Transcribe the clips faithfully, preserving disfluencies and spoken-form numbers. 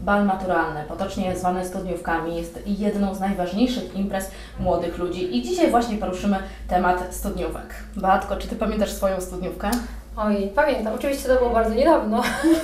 Bal naturalny, potocznie zwany studniówkami, jest jedną z najważniejszych imprez młodych ludzi i dzisiaj właśnie poruszymy temat studniówek. Beatko, czy Ty pamiętasz swoją studniówkę? Oj, pamiętam. Oczywiście to było bardzo niedawno.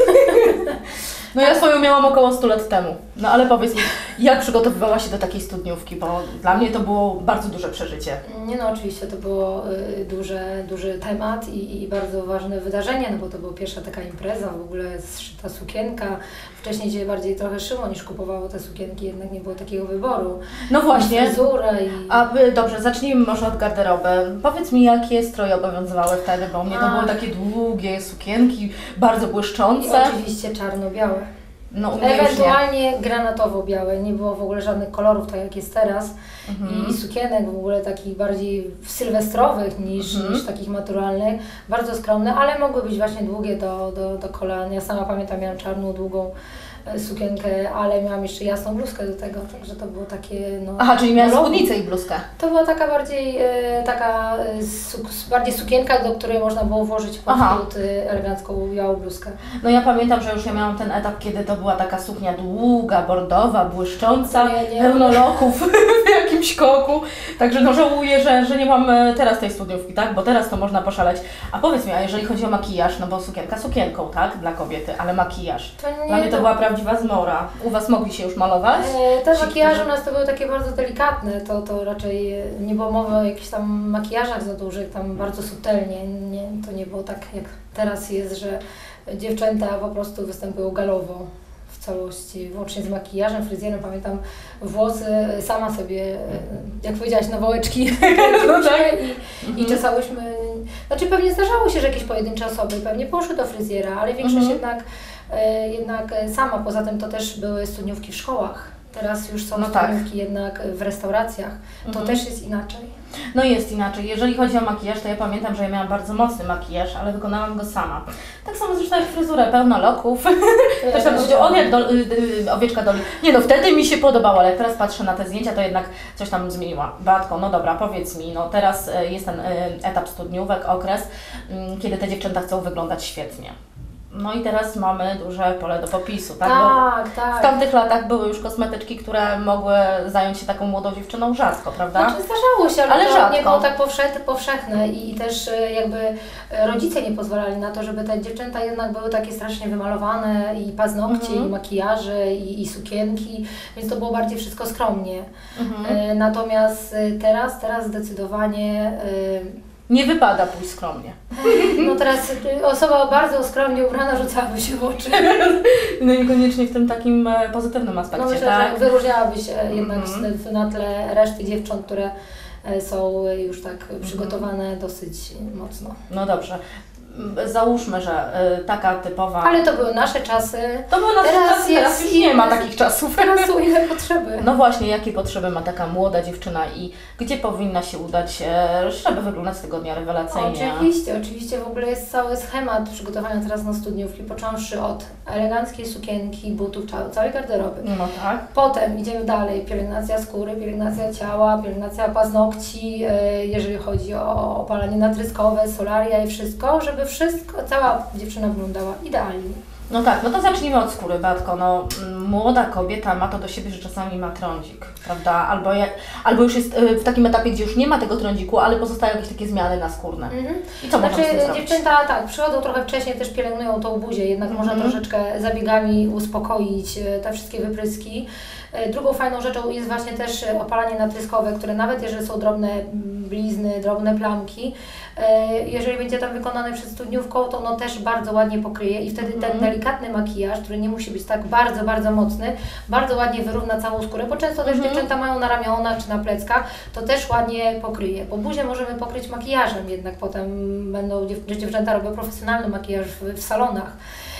No ja swoją miałam około stu lat temu. No ale powiedz mi, jak przygotowywałaś się do takiej studniówki, bo dla mnie to było bardzo duże przeżycie. Nie no, oczywiście to było y, duże, duży temat i, i bardzo ważne wydarzenie, no bo to była pierwsza taka impreza, w ogóle zszyta sukienka. Wcześniej się bardziej trochę szyło niż kupowało te sukienki, jednak nie było takiego wyboru. No właśnie. Fryzurę i... A dobrze, zacznijmy może od garderoby. Powiedz mi, jakie stroje obowiązywały wtedy, bo u mnie to A. były takie długie sukienki, bardzo I błyszczące. oczywiście czarno-białe. No, u mnie już nie. Ewentualnie granatowo-białe, nie było w ogóle żadnych kolorów, tak jak jest teraz. Mhm. I sukienek w ogóle takich bardziej sylwestrowych niż, Mhm. niż takich maturalnych. Bardzo skromne, ale mogły być właśnie długie do, do, do kolan. Ja sama pamiętam, miałam czarną, długą e, sukienkę, ale miałam jeszcze jasną bluzkę do tego, także to było takie... No, Aha, czyli miałaś no, spódnicę i bluzkę. To była taka bardziej, e, taka e, su, bardziej sukienka, do której można było włożyć pod Aha. spód e, elegancką białą bluzkę. No ja pamiętam, że już ja miałam ten etap, kiedy to była taka suknia długa, bordowa, błyszcząca, Nie, nie. pełno loków w jakimś koku. Także no żałuję, że, że nie mam e, teraz tej studniówki, tak? Bo teraz to można poszaleć. A powiedz mi, a jeżeli chodzi o makijaż, no bo sukienka sukienką, tak? Dla kobiety, ale makijaż. To nie, Dla mnie to to- była prawdziwa zmora. U Was mogli się już malować? E, Te Ci, makijaże którzy- u nas to były takie bardzo delikatne, to, to raczej e, nie było mowy o jakichś tam makijażach za dużych, tam bardzo subtelnie, nie, to nie było tak jak teraz jest, że dziewczęta po prostu występują galowo w całości, włącznie z makijażem, fryzjerem, pamiętam włosy sama sobie, e, jak powiedziałaś, na wałeczki No tak. i, i czesałyśmy, znaczy pewnie zdarzało się, że jakieś pojedyncze osoby pewnie poszły do fryzjera, ale większość Mhm. jednak, e, jednak sama, poza tym to też były studniówki w szkołach. Teraz już są No tak. studniówki jednak w restauracjach, to Mhm. też jest inaczej. No jest inaczej. Jeżeli chodzi o makijaż, to ja pamiętam, że ja miałam bardzo mocny makijaż, ale wykonałam go sama. Tak samo zresztą jak fryzurę, pełno loków. Też tam powiedział, on jak do, y, y, owieczka doli. Nie no, wtedy mi się podobało, ale jak teraz patrzę na te zdjęcia, to jednak coś tam zmieniła. Beatko, no dobra, powiedz mi, no teraz y, jest ten y, etap studniówek, okres, y, kiedy te dziewczęta chcą wyglądać świetnie. No i teraz mamy duże pole do popisu, tak? Bo Tak, w tak. tamtych latach były już kosmetyczki, które mogły zająć się taką młodą dziewczyną rzadko, prawda? Znaczy zdarzało się, ale, Ale to rzadko. nie było tak powszechne, powszechne i też e, jakby e, rodzice nie pozwalali na to, żeby te dziewczęta jednak były takie strasznie wymalowane i paznokcie, Mhm. i makijaże, i, i sukienki, więc to było bardziej wszystko skromnie. Mhm. E, Natomiast e, teraz, teraz zdecydowanie e, Nie wypada pójść skromnie. no teraz e, osoba bardzo skromnie ubrana rzucałaby się w oczy. No niekoniecznie w tym takim e, pozytywnym No aspekcie, myślę, tak? że wyróżniałaby się jednak Mhm. w- na tle reszty dziewcząt, które e, są już tak przygotowane dosyć mocno. No dobrze. M, Załóżmy, że y, taka typowa... Ale to były nasze czasy. to było nasze teraz czasy, teraz jest już nie ma inny- takich czasów. Teraz są inne potrzeby. No właśnie, jakie potrzeby ma taka młoda dziewczyna i gdzie powinna się udać, e, żeby wyglądać z tego dnia rewelacyjnie? Oczywiście, oczywiście w ogóle jest cały schemat przygotowania teraz na studniówki, począwszy od eleganckiej sukienki, butów, ca- całej garderoby. No tak. Potem idziemy dalej, pielęgnacja skóry, pielęgnacja ciała, pielęgnacja paznokci, e, jeżeli chodzi o opalanie natryskowe, solaria i wszystko, żeby wszystko, cała dziewczyna wyglądała idealnie. No tak, no to zacznijmy od skóry, Beatko. No, m, młoda kobieta ma to do siebie, że czasami ma trądzik, prawda? Albo, jak, albo już jest y, w takim etapie, gdzie już nie ma tego trądziku, ale pozostają jakieś takie zmiany naskórne. Mhm. I co Znaczy można z tym zrobić? dziewczęta tak, przychodzą trochę wcześniej, też pielęgnują tą buzię, jednak można Mhm. troszeczkę zabiegami uspokoić e, te wszystkie wypryski. E, Drugą fajną rzeczą jest właśnie też e, opalanie natryskowe, które nawet jeżeli są drobne mm, blizny, drobne plamki, e, jeżeli będzie tam wykonane przed studniówką, to ono też bardzo ładnie pokryje i wtedy ten Mhm. delikatny makijaż, który nie musi być tak bardzo, bardzo mocny, bardzo ładnie wyrówna całą skórę, bo często też Mhm. dziewczęta mają na ramionach czy na pleckach, to też ładnie pokryje, bo buzię możemy pokryć makijażem, jednak potem będą dziew dziewczęta robią profesjonalny makijaż w, w salonach.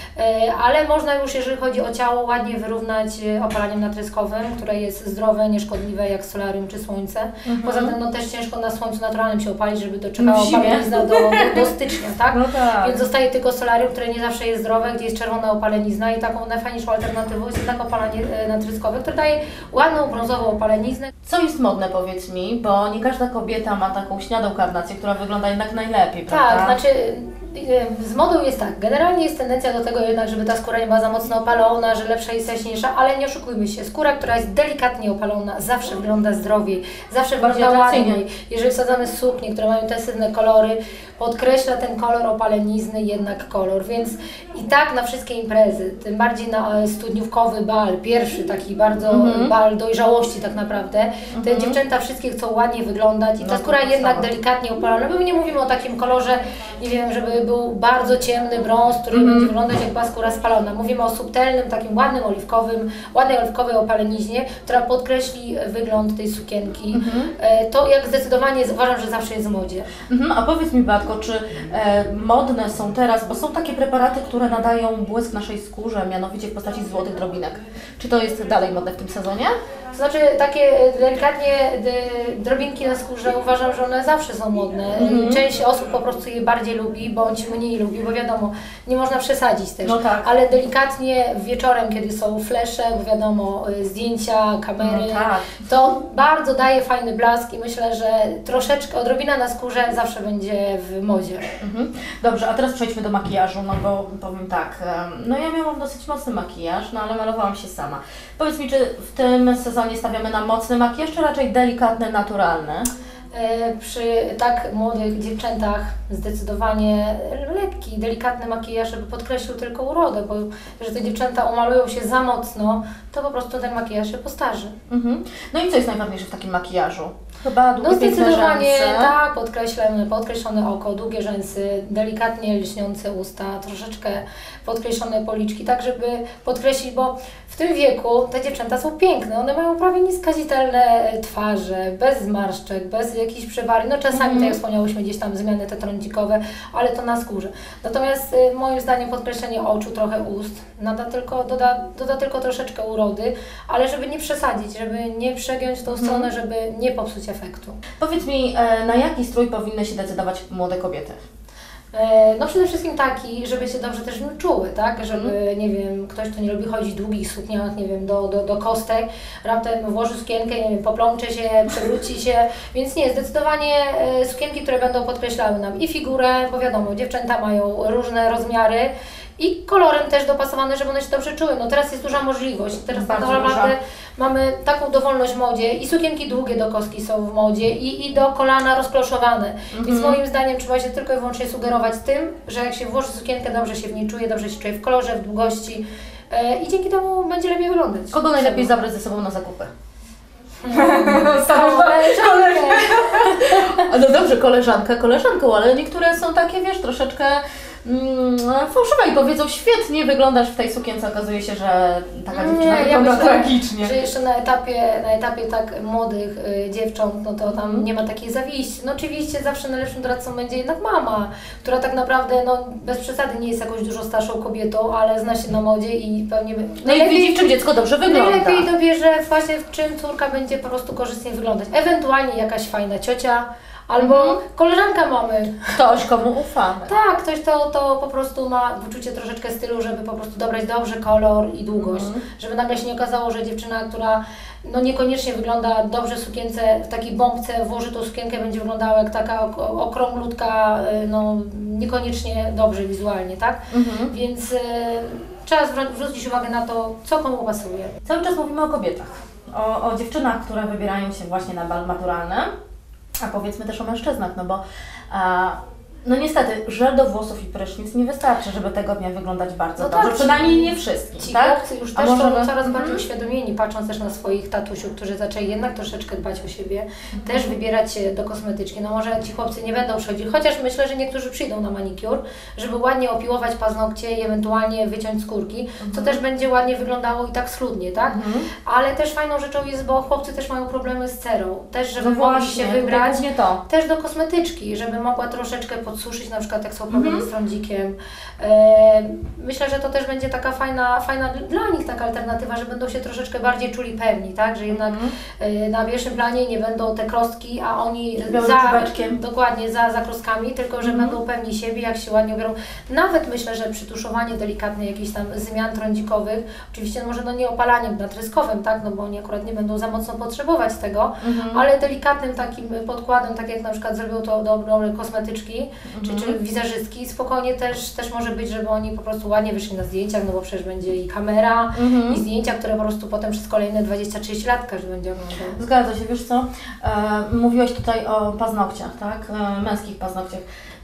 E, Ale można już, jeżeli chodzi o ciało, ładnie wyrównać e, opalaniem natryskowym, które jest zdrowe, nieszkodliwe jak solarium czy słońce. Mhm. Poza tym no, też ciężko na słońcu naturalnym się opalić, żeby doczekała W zimie. opalenizna do, do, do stycznia, tak? No tak. Więc zostaje tylko solarium, które nie zawsze jest zdrowe, gdzie jest czerwona opalenizna i taką najfajniejszą alternatywą jest jednak opalanie e, natryskowe, które daje ładną brązową opaleniznę. Co jest modne, powiedz mi, bo nie każda kobieta ma taką śniadą karnację, która wygląda jednak najlepiej, prawda? Tak, znaczy z modą jest tak, generalnie jest tendencja do tego jednak, żeby ta skóra nie była za mocno opalona, że lepsza jest jaśniejsza, ale nie oszukujmy się, skóra, która jest delikatnie opalona, zawsze wygląda zdrowiej, zawsze wygląda ładniej. Jeżeli wsadzamy suknie, które mają intensywne kolory, podkreśla ten kolor opalenizny jednak kolor, więc i tak na wszystkie imprezy, tym bardziej na studniówkowy bal, pierwszy taki bardzo mm-hmm. bal dojrzałości tak naprawdę, te mm-hmm. dziewczęta wszystkie chcą ładnie wyglądać i ta no, skóra jednak samo. delikatnie opalona, bo my nie mówimy o takim kolorze, nie wiem, żeby był bardzo ciemny brąz, który mm-hmm. będzie wyglądać jak była skóra spalona. Mówimy o subtelnym, takim ładnym oliwkowym, ładnej oliwkowej opaleniźnie, która podkreśli wygląd tej sukienki. Mm-hmm. To jak zdecydowanie uważam, że zawsze jest w modzie. Mm-hmm. A powiedz mi, Beatko, czy e, modne są teraz, bo są takie preparaty, które nadają błysk naszej skórze, mianowicie w postaci złotych drobinek. Czy to jest dalej modne w tym sezonie? To znaczy takie delikatnie drobinki na skórze uważam, że one zawsze są modne. Mm-hmm. Część osób po prostu je bardziej lubi, bądź mniej lubi, bo wiadomo, nie można przesadzić też. No tak. Ale delikatnie wieczorem, kiedy są flesze, bo wiadomo, zdjęcia, kamery, no tak. to bardzo daje fajny blask i myślę, że troszeczkę, odrobina na skórze zawsze będzie w modzie. Mhm. Dobrze, a teraz przejdźmy do makijażu, no bo powiem tak, no ja miałam dosyć mocny makijaż, no ale malowałam się sama. Powiedz mi, czy w tym sezonie stawiamy na mocny makijaż, czy raczej delikatny, naturalny? Przy tak młodych dziewczętach zdecydowanie lekki, delikatny makijaż, żeby podkreślił tylko urodę, bo że te dziewczęta umalują się za mocno, to po prostu ten makijaż się postarzy. Mhm. No i co jest najważniejsze w takim makijażu? Chyba długie, no zdecydowanie rzęsy. Tak, podkreślamy, podkreślone oko, długie rzęsy, delikatnie lśniące usta, troszeczkę podkreślone policzki, tak żeby podkreślić, bo w tym wieku te dziewczęta są piękne, one mają prawie nieskazitelne twarze, bez zmarszczek, bez jakichś przebarwień, no czasami, mm. tak jak wspomniałyśmy, gdzieś tam zmiany te trądzikowe, ale to na skórze. Natomiast y, moim zdaniem podkreślenie oczu, trochę ust, nada tylko, doda, doda tylko troszeczkę urody, ale żeby nie przesadzić, żeby nie przegiąć w tą mm. stronę, żeby nie popsuć efektu. Powiedz mi, na jaki strój powinny się decydować młode kobiety? No przede wszystkim taki, żeby się dobrze też w nim czuły, tak? Żeby, mm. nie wiem, ktoś, kto nie lubi chodzić w długich sukniach, nie wiem, do, do, do kostek, raptem włoży sukienkę, nie wiem, poplącze się, przewróci się, więc nie, zdecydowanie sukienki, które będą podkreślały nam i figurę, bo wiadomo, dziewczęta mają różne rozmiary, i kolorem też dopasowane, żeby one się dobrze czuły. No teraz jest duża możliwość. Teraz tak naprawdę mamy taką dowolność w modzie i sukienki długie do kostki są w modzie i, i do kolana rozkloszowane. Mm-hmm. Więc moim zdaniem trzeba się tylko i wyłącznie sugerować tym, że jak się włoży sukienkę, dobrze się w niej czuje, dobrze się czuje w kolorze, w długości yy, i dzięki temu będzie lepiej wyglądać. Kogo najlepiej zabrać ze sobą na zakupy? Koleżankę. No dobrze, koleżankę, koleżanką, ale niektóre są takie, wiesz, troszeczkę mm, fałszywe i powiedzą, świetnie wyglądasz w tej sukience, okazuje się, że taka dziewczyna nie, wygląda ja myślę, tragicznie. Że jeszcze na etapie, na etapie tak młodych y, dziewcząt, no to tam mm. nie ma takiej zawiści. No oczywiście zawsze najlepszym doradcą będzie jednak mama, która tak naprawdę, no bez przesady nie jest jakąś dużo starszą kobietą, ale zna się na modzie i pewnie... No i widzi, w czym dziecko dobrze wygląda. Najlepiej dobierze właśnie, w czym córka będzie po prostu korzystnie wyglądać. Ewentualnie jakaś fajna ciocia, albo mm. koleżanka mamy. Ktoś, komu ufamy. Tak, ktoś to, to po prostu ma wyczucie troszeczkę stylu, żeby po prostu dobrać dobrze kolor i długość. Mm. Żeby nagle się nie okazało, że dziewczyna, która no niekoniecznie wygląda dobrze w sukience, w takiej bombce włoży tą sukienkę, będzie wyglądała jak taka okrąglutka, no niekoniecznie dobrze wizualnie, tak? Mm-hmm. Więc y, trzeba zwrócić uwagę na to, co komu pasuje. Cały czas mówimy o kobietach, o, o dziewczynach, które wybierają się właśnie na bal maturalny. A powiedzmy też o mężczyznach, no bo a, no niestety żel do włosów i prysznic nie wystarczy, żeby tego dnia wyglądać bardzo no dobrze, tak, przynajmniej nie wszystkim, ci tak? chłopcy już też są coraz bardziej uświadomieni, patrząc też na swoich tatusiów, którzy zaczęli jednak troszeczkę dbać o siebie, mm. też wybierać się do kosmetyczki. No może ci chłopcy nie będą przychodzić, chociaż myślę, że niektórzy przyjdą na manikur, żeby ładnie opiłować paznokcie i ewentualnie wyciąć skórki, mm. co też będzie ładnie wyglądało i tak schludnie, tak? Mm. Ale też fajną rzeczą jest, bo chłopcy też mają problemy z cerą, też żeby no mogli właśnie, się wybrać to. też do kosmetyczki, żeby mogła troszeczkę podsuszyć, na przykład jak są problemy mm. z trądzikiem, Myślę, że to też będzie taka fajna, fajna dla nich taka alternatywa, że będą się troszeczkę bardziej czuli pewni, tak? Że jednak mm. na pierwszym planie nie będą te krostki, a oni za, dokładnie za, za krostkami, tylko że mm. będą pewni siebie, jak się ładnie ubiorą. Nawet myślę, że przytuszowanie delikatne jakichś tam zmian trądzikowych, oczywiście może no nie opalaniem natryskowym, tak? No bo oni akurat nie będą za mocno potrzebować tego, mm. ale delikatnym takim podkładem, tak jak na przykład zrobią to dobre kosmetyczki, mm. czy, czy wizerzystki, spokojnie też, też może być, żeby oni po prostu ładnie wyszli na zdjęciach, no bo przecież będzie i kamera, mm-hmm. i zdjęcia, które po prostu potem przez kolejne dwadzieścia trzydzieści lat każdy będzie oglądał. Zgadza się, wiesz co, e, mówiłaś tutaj o paznokciach, tak, e, męskich paznokciach.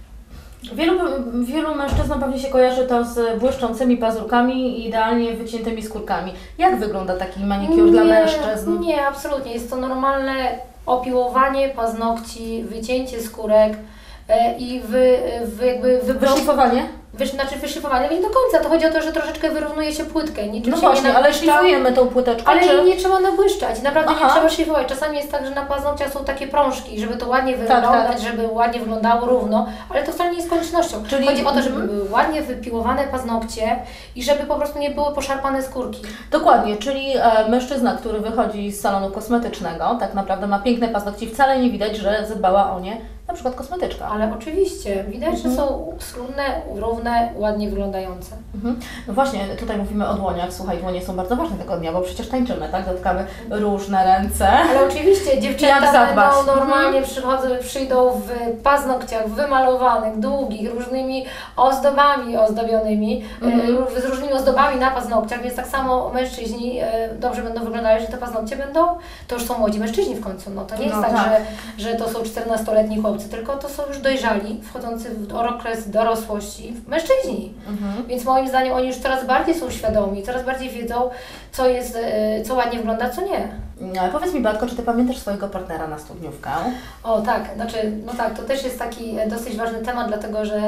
Wielu, wielu mężczyznom pewnie się kojarzy to z błyszczącymi pazurkami i idealnie wyciętymi skórkami. Jak wygląda taki manikur dla mężczyzn? Nie, absolutnie, jest to normalne opiłowanie paznokci, wycięcie skórek e, i wy, wy, jakby wyszlifowanie? Wiesz, znaczy wyszlifowanie, nie do końca, to chodzi o to, że troszeczkę wyrównuje się płytkę. Niczym no się właśnie, nie ale szlifujemy tą płyteczkę, ale czy... nie trzeba nabłyszczać, naprawdę Aha. nie trzeba szlifować. Czasami jest tak, że na paznokciach są takie prążki, żeby to ładnie wyglądać, tak, tak. żeby ładnie wyglądało równo, ale to wcale nie jest koniecznością. Czyli... Chodzi o to, żeby były ładnie wypiłowane paznokcie i żeby po prostu nie były poszarpane skórki. Dokładnie, czyli e, mężczyzna, który wychodzi z salonu kosmetycznego, tak naprawdę ma piękne paznokcie, wcale nie widać, że zadbała o nie na przykład kosmetyczka. Ale oczywiście, widać, mhm. że są schludne, równe, ładnie wyglądające. Mhm. No właśnie, tutaj mówimy o dłoniach. Słuchaj, dłonie są bardzo ważne tego dnia, bo przecież tańczymy, tak? Dotkamy różne ręce. Ale oczywiście, dziewczęta będą normalnie przychodzą, przyjdą w paznokciach wymalowanych, długich, różnymi ozdobami ozdobionymi, mhm. e, z różnymi ozdobami na paznokciach, więc tak samo mężczyźni e, dobrze będą wyglądali, że te paznokcie będą, to już są młodzi mężczyźni w końcu, no to nie jest no, tak, tak. Że, że to są czternastoletni chłopcy, tylko to są już dojrzali, wchodzący w okres dorosłości mężczyźni. Mhm. Więc moim zdaniem oni już coraz bardziej są świadomi, coraz bardziej wiedzą, co jest, co ładnie wygląda, co nie. No, powiedz mi, Beatko, czy Ty pamiętasz swojego partnera na studniówkę? O tak, znaczy, no tak, to też jest taki dosyć ważny temat, dlatego że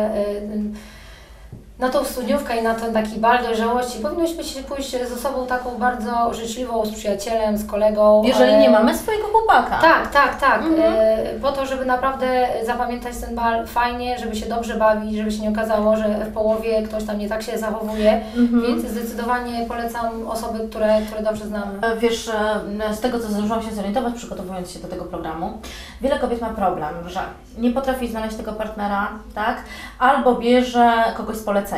na tą studniówkę i na ten taki bal dojrzałości powinnośmy się pójść z osobą taką bardzo życzliwą, z przyjacielem, z kolegą. Jeżeli e... nie mamy swojego chłopaka. Tak, tak, tak. Mhm. E, po to, żeby naprawdę zapamiętać ten bal fajnie, żeby się dobrze bawić, żeby się nie okazało, że w połowie ktoś tam nie tak się zachowuje, mhm. więc zdecydowanie polecam osoby, które, które dobrze znamy. Wiesz, z tego co zdążyłam się zorientować, przygotowując się do tego programu, wiele kobiet ma problem, że nie potrafi znaleźć tego partnera, tak? Albo bierze kogoś z polecenia.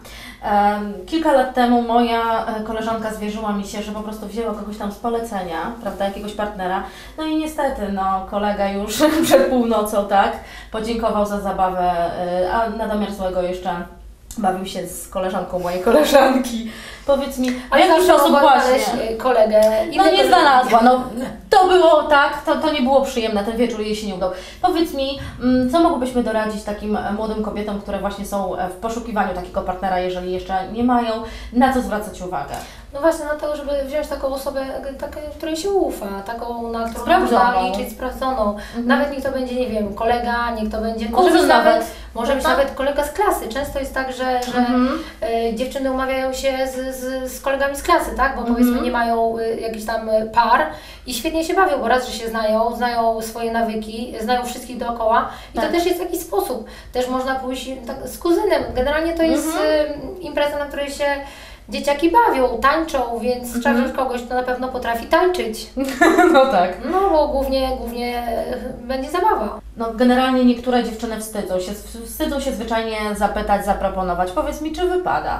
Kilka lat temu moja koleżanka zwierzyła mi się, że po prostu wzięła kogoś tam z polecenia, prawda, jakiegoś partnera, no i niestety, no kolega już przed północą, tak, podziękował za zabawę, a na domiar złego jeszcze bawił się z koleżanką mojej koleżanki. Powiedz mi, ale w jaki sposób właśnie kolegę? No nie znalazła, no to było tak, to, to nie było przyjemne, ten wieczór jej się nie udał. Powiedz mi, co mogłybyśmy doradzić takim młodym kobietom, które właśnie są w poszukiwaniu takiego partnera, jeżeli jeszcze nie mają, na co zwracać uwagę? No właśnie na to, żeby wziąć taką osobę, taką, której się ufa, taką, na którą można liczyć, sprawdzoną. Mhm. Nawet niech to będzie, nie wiem, kolega, niech to będzie, może być nawet, może być nawet kolega z klasy. Często jest tak, że, że mhm. y, dziewczyny umawiają się z, z, z kolegami z klasy, tak? Bo mhm. powiedzmy nie mają y, jakichś tam par i świetnie się bawią, bo raz, że się znają, znają swoje nawyki, znają wszystkich dookoła i tak. To też jest jakiś sposób. Też można pójść tak, z kuzynem. Generalnie to jest mhm. y, impreza, na której się dzieciaki bawią, tańczą, więc mm-hmm. trzeba wziąć kogoś, kto na pewno potrafi tańczyć. No tak. No bo głównie, głównie będzie zabawa. No generalnie niektóre dziewczyny wstydzą się, wstydzą się zwyczajnie zapytać, zaproponować. Powiedz mi, czy wypada?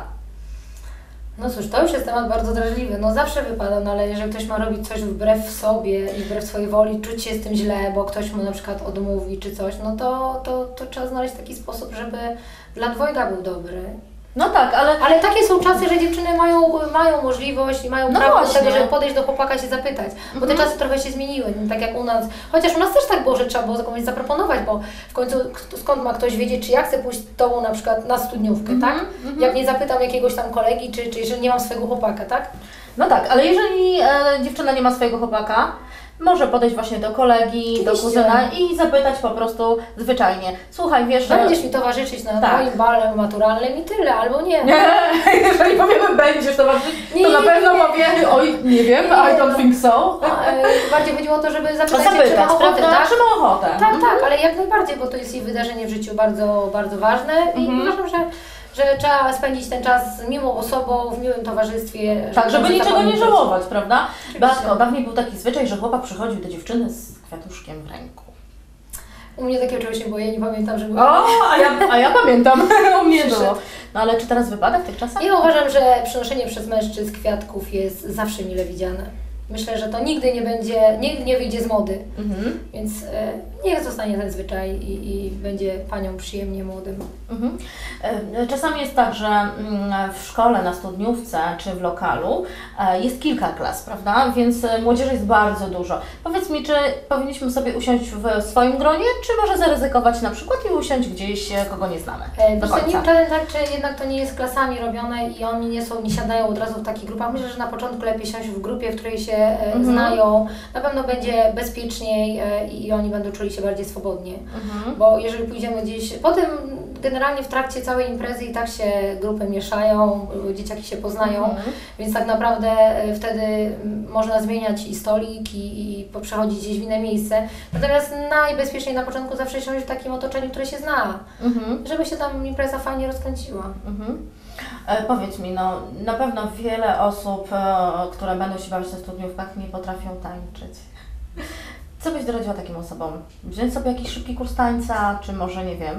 No cóż, to już jest temat bardzo drażliwy. No zawsze wypada, no ale jeżeli ktoś ma robić coś wbrew sobie i wbrew swojej woli, czuć się z tym źle, bo ktoś mu na przykład odmówi czy coś, no to, to, to trzeba znaleźć taki sposób, żeby dla dwojga był dobry. No tak, ale... Ale takie są czasy, że dziewczyny mają, mają możliwość i mają no prawo do tego, żeby podejść do chłopaka i się zapytać. Bo te mm-hmm. czasy trochę się zmieniły, tak jak u nas. Chociaż u nas też tak było, że trzeba było komuś zaproponować, bo w końcu skąd ma ktoś wiedzieć, czy ja chcę pójść z tobą na przykład na studniówkę, mm-hmm. tak? Mm-hmm. Jak nie zapytam jakiegoś tam kolegi, czy, czy jeżeli nie mam swojego chłopaka, tak? No tak, ale jeżeli e, dziewczyna nie ma swojego chłopaka, może podejść właśnie do kolegi, Oczywiście. do kuzyna i zapytać po prostu zwyczajnie. Słuchaj, wiesz, że... Będziesz mi towarzyszyć na tak. moim balu maturalnym i tyle, albo nie. Nie, jeżeli powiemy będziesz towarzyszyć, to nie, na pewno nie, powie, oj, nie wiem, nie, I don't think so. A, e, bardziej chodziło o to, żeby zapytać, zapytać czy ma ochotę, tak? Czy ma ochotę. Tak, mhm. tak, ale jak najbardziej, bo to jest jej wydarzenie w życiu bardzo, bardzo ważne i mhm. uważam, że że trzeba spędzić ten czas z miłą osobą, w miłym towarzystwie. Tak, żeby niczego nie żałować, prawda? Oczywiście. Beatko, dawniej był taki zwyczaj, że chłopak przychodził do dziewczyny z kwiatuszkiem w ręku. U mnie takiego czegoś nie było, ja nie pamiętam, żeby... O, a ja, a ja pamiętam, u mnie Przyszedł. było. No ale czy teraz wypada w tych czasach? Ja uważam, że przynoszenie przez mężczyzn kwiatków jest zawsze mile widziane. Myślę, że to nigdy nie będzie, nigdy nie wyjdzie z mody, Mhm. więc e, niech zostanie ten zwyczaj i, i będzie paniom przyjemnie młodym. Mhm. E, Czasami jest tak, że mm, w szkole, na studniówce czy w lokalu e, jest kilka klas, prawda? Więc e, młodzieży jest bardzo dużo. Powiedz mi, czy powinniśmy sobie usiąść w swoim gronie, czy może zaryzykować na przykład i usiąść gdzieś, e, kogo nie znamy? E, Do Wiesz co, nie końca. wiem, tak, czy jednak to nie jest klasami robione i oni nie są, nie siadają od razu w takich grupach. Myślę, że na początku lepiej siąść w grupie, w której się e, Mhm. znają. Na pewno będzie bezpieczniej e, i oni będą czuli się bardziej swobodnie. Mhm. Bo jeżeli pójdziemy gdzieś, potem generalnie w trakcie całej imprezy i tak się grupy mieszają, dzieciaki się poznają, Mhm. więc tak naprawdę e, wtedy m, można zmieniać i stolik i, i po- przechodzić gdzieś w inne miejsce. Natomiast najbezpieczniej na początku zawsze siąść w takim otoczeniu, które się zna, Mhm. żeby się tam impreza fajnie rozkręciła. Mhm. E, powiedz mi, no na pewno wiele osób, e, które będą się bawić na studniówkach, nie potrafią tańczyć. Co byś doradziła takim osobom? Wziąć sobie jakiś szybki kurs tańca, czy może nie wiem?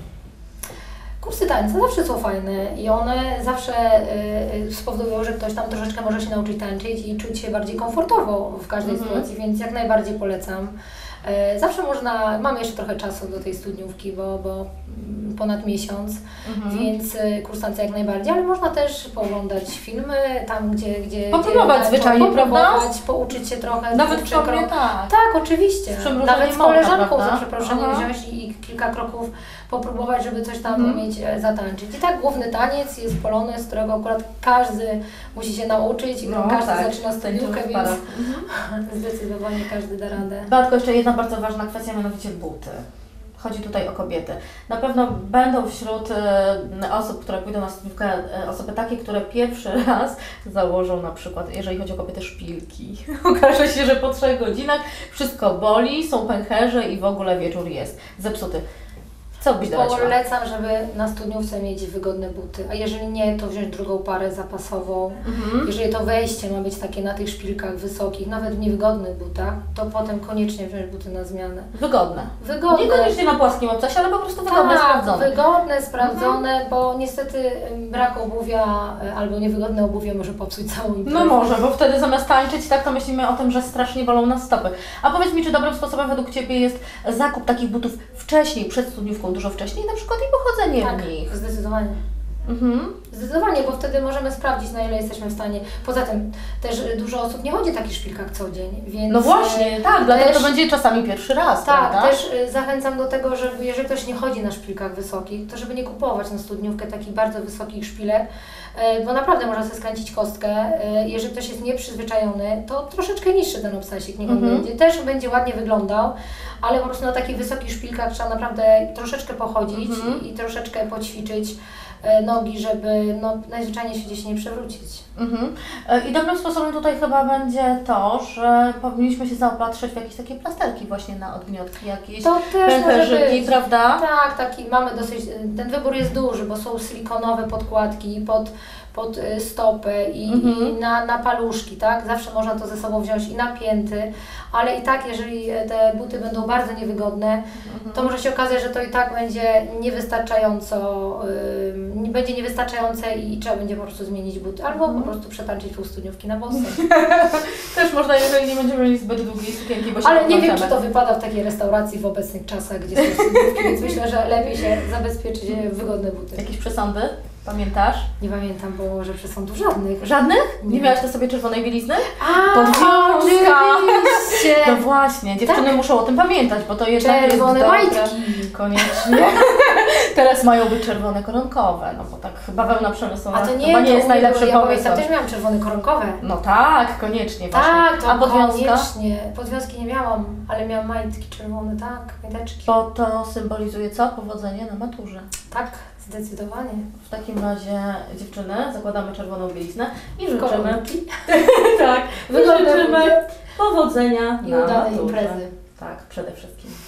Kursy tańca zawsze są fajne i one zawsze y, y, spowodują, że ktoś tam troszeczkę może się nauczyć tańczyć i czuć się bardziej komfortowo w każdej Mhm. sytuacji, więc jak najbardziej polecam. Y, zawsze można, mam jeszcze trochę czasu do tej studniówki, bo, bo mm, ponad miesiąc, Mhm. więc y, kurs tańca jak najbardziej, ale można też pooglądać filmy tam, gdzie... gdzie Popróbować gdzie, zwyczajnie, popróbować, pouczyć się trochę. Nawet w dwóch, trzech formie krok- tak. Tak, oczywiście. Z przymrużeniem Nawet z oka, koleżanką prawda? za przeproszeniem Aha. wziąć i, i kilka kroków popróbować, żeby coś tam Mhm. umieć e, zatańczyć. I tak główny taniec jest polonez, którego akurat każdy musi się nauczyć, No, każdy tak, zaczyna studniówkę, tańczymy w więc parach. zdecydowanie każdy da radę. Beatko, jeszcze jedna bardzo ważna kwestia, mianowicie buty. Chodzi tutaj o kobiety. Na pewno będą wśród e, osób, które pójdą na studniówkę, e, osoby takie, które pierwszy raz założą na przykład, jeżeli chodzi o kobiety, szpilki. Okaże się, że po trzech godzinach wszystko boli, są pęcherze i w ogóle wieczór jest zepsuty. Co byś doradziła? Polecam, żeby na studniówce mieć wygodne buty, a jeżeli nie, to wziąć drugą parę zapasową. Mhm. Jeżeli to wejście ma być takie na tych szpilkach wysokich, nawet w niewygodnych butach, to potem koniecznie wziąć buty na zmianę. Wygodne. Wygodne. Niekoniecznie na płaskim obcasie, ale po prostu wygodne, Tak, sprawdzone. wygodne, sprawdzone, bo niestety ym, brak obuwia y, albo niewygodne obuwie może popsuć całą imprezę. No może, bo wtedy zamiast tańczyć, tak to myślimy o tym, że strasznie bolą nas stopy. A powiedz mi, czy dobrym sposobem według Ciebie jest zakup takich butów wcześniej, przed studniówką, dużo wcześniej, na przykład i pochodzenie Tak, w nich? zdecydowanie. Mhm. Zdecydowanie, bo wtedy możemy sprawdzić, na ile jesteśmy w stanie. Poza tym też y, dużo osób nie chodzi w takich szpilkach co dzień, więc... No właśnie, y, tak, dlatego też- to będzie czasami pierwszy raz, Tak, prawda? też y, zachęcam do tego, żeby jeżeli ktoś nie chodzi na szpilkach wysokich, to żeby nie kupować na studniówkę takich bardzo wysokich szpilek, y, bo naprawdę można sobie skręcić kostkę. Y, jeżeli ktoś jest nieprzyzwyczajony, to troszeczkę niższy ten obcasik niech on Mhm. będzie. Też będzie ładnie wyglądał, ale po prostu na takich wysokich szpilkach trzeba naprawdę troszeczkę pochodzić Mhm. i, i troszeczkę poćwiczyć y, nogi, żeby no, najzwyczajniej w świecie się nie przewrócić. Mhm. E, I dobrym sposobem tutaj chyba będzie to, że powinniśmy się zaopatrzyć w jakieś takie plasterki właśnie na odgniotki, jakieś To też może pęcherzyki, być. prawda? Tak, taki mamy dosyć, ten wybór jest duży, bo są silikonowe podkładki pod, pod y, stopę i, Mhm. i na, na paluszki, tak? Zawsze można to ze sobą wziąć i na pięty, ale i tak jeżeli te buty będą bardzo niewygodne, to może się okazać, że to i tak będzie niewystarczająco, y, nie będzie niewystarczające i trzeba będzie po prostu zmienić buty, albo po prostu przetańczyć pół studniówki na bosy. Też można, jeżeli nie będziemy mieli zbyt długiej sukienki, bo się Ale nie wiem, poplączemy. czy to wypada w takiej restauracji w obecnych czasach, gdzie są studniówki, więc myślę, że lepiej się zabezpieczyć w wygodne buty. Jakieś przesądy? Pamiętasz? Nie pamiętam, bo że przesądów żadnych. Żadnych? Nie Nie. miałaś na sobie czerwonej bielizny? A, Podwiązka! oczywiście! No właśnie, dziewczyny muszą o tym pamiętać, bo to jednak Czerwone jest majtki. dobre. Koniecznie. Teraz mają być czerwone koronkowe, no bo tak bawełna przemysłowa A to nie, chyba nie to jest u mnie najlepszy było- ja pomysł. pamiętam, też miałam czerwone koronkowe. No tak, koniecznie właśnie. Tak, to A podwiązka? koniecznie. Podwiązki nie miałam, ale miałam majtki czerwone, tak, majteczki. Bo to symbolizuje co? Powodzenie na maturze. Tak, zdecydowanie. W takim razie dziewczyny, zakładamy czerwoną bieliznę i życzymy. Koronki. Tak, Wygodne życzymy buty. powodzenia I na udanej maturze. imprezy. Tak, przede wszystkim.